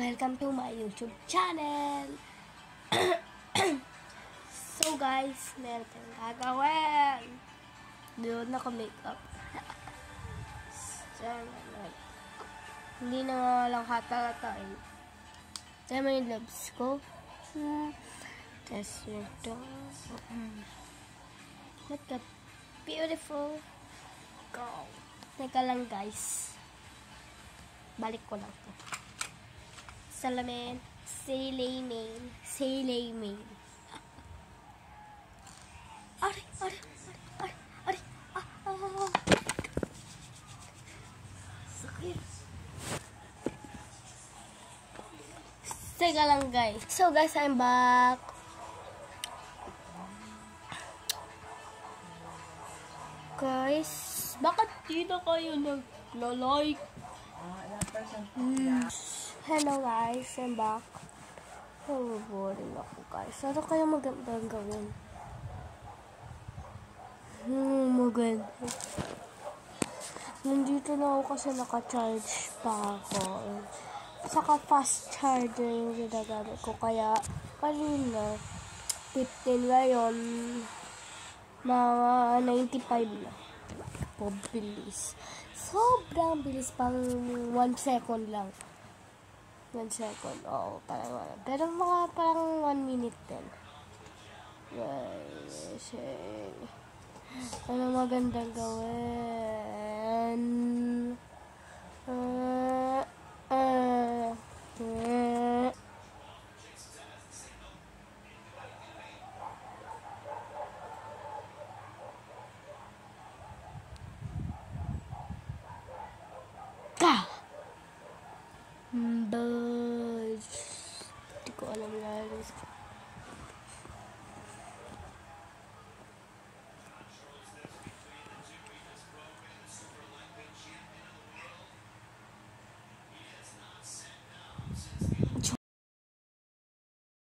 Welcome to my YouTube channel! So guys, meron tayong gagawin! Doon ako makeup. Hindi na nga lang hatalata eh. Tama yung lips ko. Test ito. Look at beautiful. Go! Teka lang guys. Balik ko lang to. Salamin. Salamin. Salamin. Ari. Sakit. Teka lang guys. So guys, I'm back. Guys, bakit di na kayo nag-like? Hello guys, I'm back. Boring ako guys. Ano kaya magandang gawin? Maganda. Nandito na ako kasi naka-charge pa ako. Saka fast charger yung ginagamit ko. Kaya kanina 15 ngayon mga 95 na. Bilis. Sobrang bilis, pang 1 second lang. 1 second, oo, parang wala. Pero mga parang 1 minute din. Yes, ano magandang gawin? Ka!